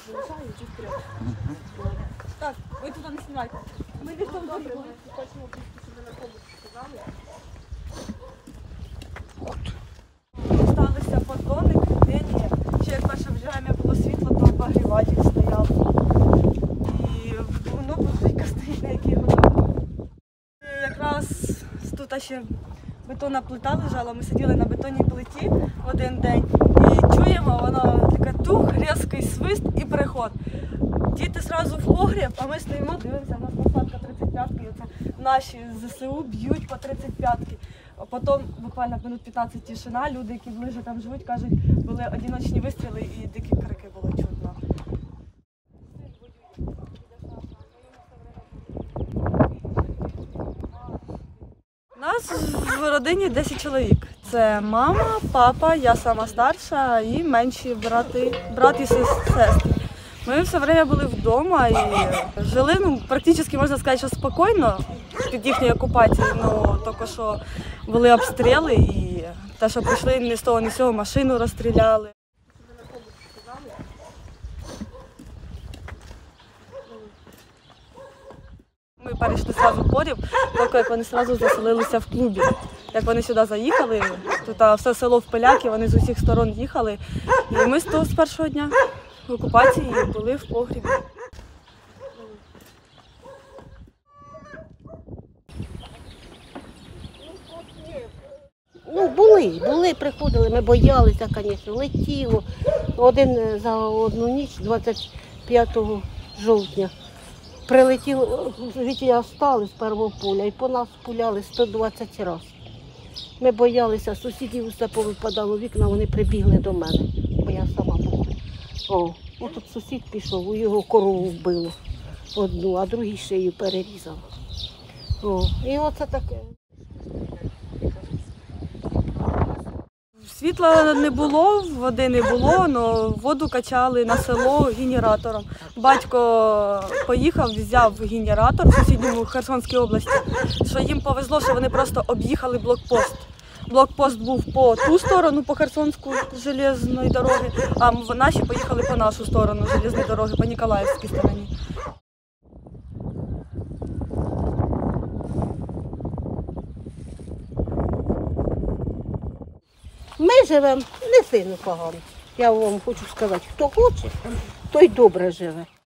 залишаю чи вперед. Так, ви туди не знімайте. Ми десь там добре, ми хочемо щоб на кому сказали. Сталися подводник, нині. Ще як перше вже було світло, то обогріватель стояв. І воно бутилька стоїть, на якій воно. Якраз тут ще бетонна плита лежала, ми сиділи на бетонній плиті в один день і чуємо, воно таке тух, різкий свист і переход. Діти одразу в погріб, а ми стоїмо, дивимося, у нас посадка 35-ки, оце наші ЗСУ б'ють по 35-ки. А потім буквально минут 15 тишина, люди, які ближче там живуть, кажуть, були одиночні вистріли і дикі крики було чутно. Нас в родині 10 чоловік. Це мама, папа, я сама старша і менші брат і сестри. Ми все время були вдома і жили, практично можна сказати, що спокійно під їхньою окупацією, тільки що були обстріли і те, що прийшли ні з того, ні з цього, машину розстріляли. Ми перейшли одразу в погріб, тільки як вони одразу заселилися в клубі. Як вони сюди заїхали, тут все село в пиляки, вони з усіх сторон їхали. І ми з першого дня в окупації були в погрібі. Були, приходили, ми боялися, звісно, летіло. Один за одну ніч, 25 жовтня, прилетіло, звідти остали з першого поля і по нас пуляли 120 разів. Ми боялися, сусідів усе повипадало вікна, вони прибігли до мене, бо я сама була. Тут сусід пішов, у його корову вбило одну, а другій шию перерізало. І оце таке. Світла не було, води не було, але воду качали на село генератором. Батько поїхав, взяв генератор в сусідньому Херсонській області, що їм повезло, що вони просто об'їхали блокпост. Блокпост був по ту сторону, по Херсонську железної дороги, а наші поїхали по нашу сторону железної дороги, по Ніколаївській стороні. Ми живемо не сильно погано. Я вам хочу сказати, хто хоче, той добре живе.